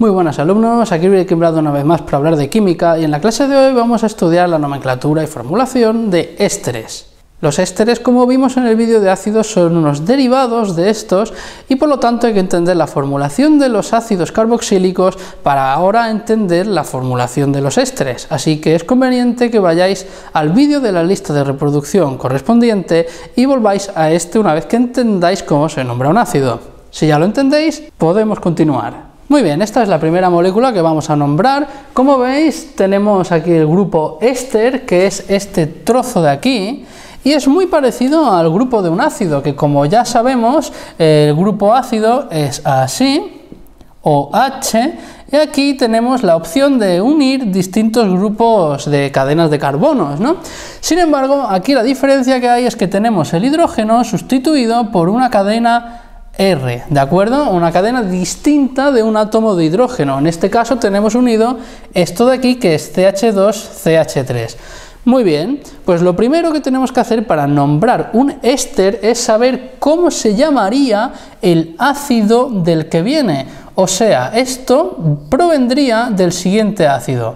Muy buenas alumnos, aquí Ricky Brad una vez más para hablar de química y en la clase de hoy vamos a estudiar la nomenclatura y formulación de ésteres. Los ésteres, como vimos en el vídeo de ácidos, son unos derivados de estos y por lo tanto hay que entender la formulación de los ácidos carboxílicos para ahora entender la formulación de los ésteres. Así que es conveniente que vayáis al vídeo de la lista de reproducción correspondiente y volváis a este una vez que entendáis cómo se nombra un ácido. Si ya lo entendéis, podemos continuar. Muy bien, esta es la primera molécula que vamos a nombrar. Como veis, tenemos aquí el grupo éster, que es este trozo de aquí, y es muy parecido al grupo de un ácido, que como ya sabemos, el grupo ácido es así, OH, y aquí tenemos la opción de unir distintos grupos de cadenas de carbonos, ¿no? Sin embargo, aquí la diferencia que hay es que tenemos el hidrógeno sustituido por una cadena R, ¿de acuerdo? Una cadena distinta de un átomo de hidrógeno. En este caso tenemos unido esto de aquí, que es CH2CH3. Muy bien, pues lo primero que tenemos que hacer para nombrar un éster es saber cómo se llamaría el ácido del que viene. O sea, esto provendría del siguiente ácido.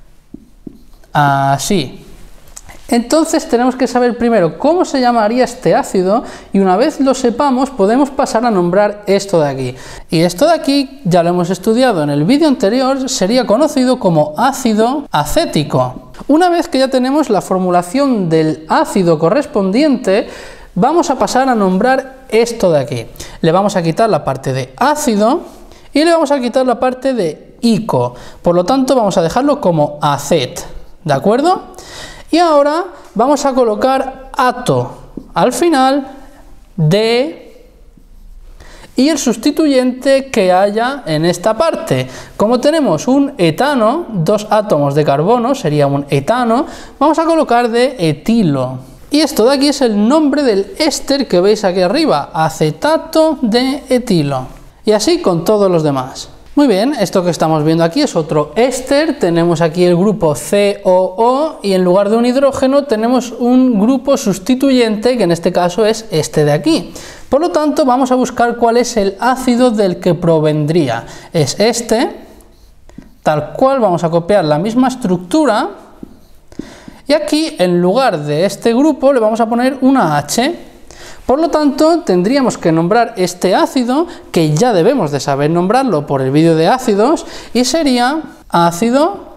Así. Entonces tenemos que saber primero cómo se llamaría este ácido y una vez lo sepamos podemos pasar a nombrar esto de aquí. Y esto de aquí ya lo hemos estudiado en el vídeo anterior, sería conocido como ácido acético. Una vez que ya tenemos la formulación del ácido correspondiente, vamos a pasar a nombrar esto de aquí. Le vamos a quitar la parte de ácido y le vamos a quitar la parte de ico. Por lo tanto vamos a dejarlo como acet, ¿de acuerdo? Y ahora vamos a colocar ato al final de y el sustituyente que haya en esta parte. Como tenemos un etano, dos átomos de carbono, sería un etano, vamos a colocar de etilo. Y esto de aquí es el nombre del éster que veis aquí arriba, acetato de etilo. Y así con todos los demás. Muy bien, esto que estamos viendo aquí es otro éster, tenemos aquí el grupo COO y en lugar de un hidrógeno tenemos un grupo sustituyente que en este caso es este de aquí. Por lo tanto vamos a buscar cuál es el ácido del que provendría. Es este, tal cual vamos a copiar la misma estructura y aquí en lugar de este grupo le vamos a poner una H. Por lo tanto, tendríamos que nombrar este ácido, que ya debemos de saber nombrarlo por el vídeo de ácidos, y sería ácido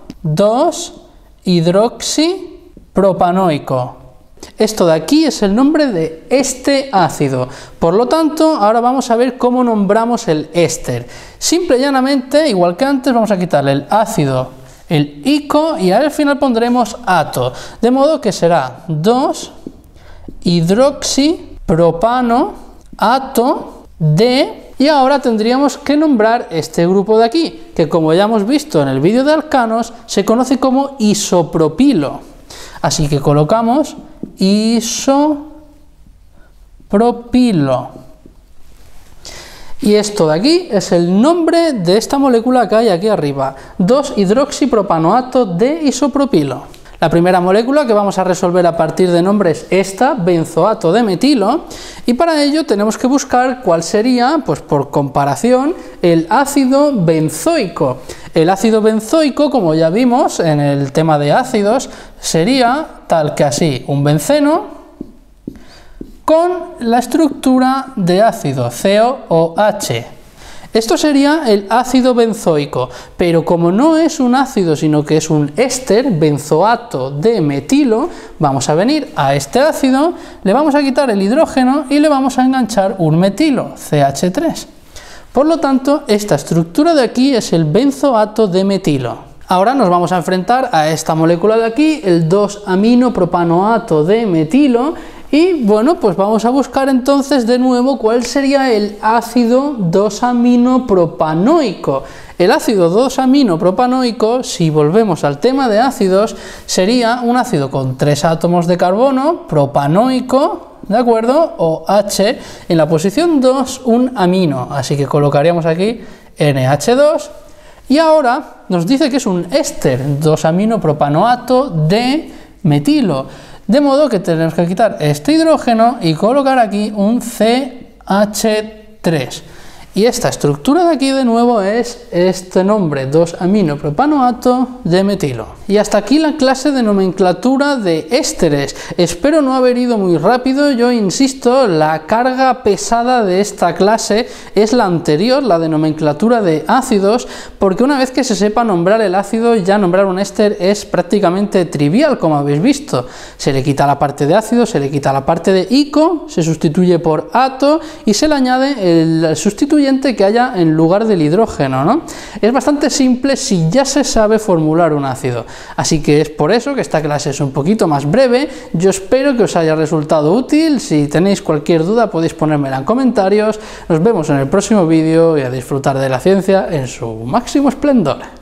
2-hidroxipropanoico. Esto de aquí es el nombre de este ácido. Por lo tanto, ahora vamos a ver cómo nombramos el éster. Simple y llanamente, igual que antes, vamos a quitarle el ácido, el ico, y al final pondremos ato. De modo que será 2-hidroxipropano, ato de, y ahora tendríamos que nombrar este grupo de aquí, que como ya hemos visto en el vídeo de alcanos, se conoce como isopropilo. Así que colocamos isopropilo. Y esto de aquí es el nombre de esta molécula que hay aquí arriba, 2-hidroxipropanoato de isopropilo. La primera molécula que vamos a resolver a partir de nombre es esta, benzoato de metilo, y para ello tenemos que buscar cuál sería, pues por comparación, el ácido benzoico. El ácido benzoico, como ya vimos en el tema de ácidos, sería tal que así, un benceno con la estructura de ácido, COOH. Esto sería el ácido benzoico, pero como no es un ácido sino que es un éster, benzoato de metilo, vamos a venir a este ácido, le vamos a quitar el hidrógeno y le vamos a enganchar un metilo, CH3. Por lo tanto, esta estructura de aquí es el benzoato de metilo. Ahora nos vamos a enfrentar a esta molécula de aquí, el 2-aminopropanoato de metilo, y bueno, pues vamos a buscar entonces de nuevo cuál sería el ácido 2-aminopropanoico. El ácido 2-aminopropanoico, si volvemos al tema de ácidos, sería un ácido con 3 átomos de carbono, propanoico, ¿de acuerdo? O H, en la posición 2 un amino, así que colocaríamos aquí NH2, y ahora nos dice que es un éster 2-aminopropanoato de metilo. De modo que tenemos que quitar este hidrógeno y colocar aquí un CH3. Y esta estructura de aquí de nuevo es este nombre, 2-aminopropanoato de metilo. Y hasta aquí la clase de nomenclatura de ésteres. Espero no haber ido muy rápido, yo insisto, la carga pesada de esta clase es la anterior, la de nomenclatura de ácidos, porque una vez que se sepa nombrar el ácido, ya nombrar un éster es prácticamente trivial, como habéis visto. Se le quita la parte de ácido, se le quita la parte de ico, se sustituye por ato y se le añade el sustituyente que haya en lugar del hidrógeno, ¿no? Es bastante simple si ya se sabe formular un ácido, así que es por eso que esta clase es un poquito más breve. Yo espero que os haya resultado útil. Si tenéis cualquier duda podéis ponérmela en comentarios. Nos vemos en el próximo vídeo y a disfrutar de la ciencia en su máximo esplendor.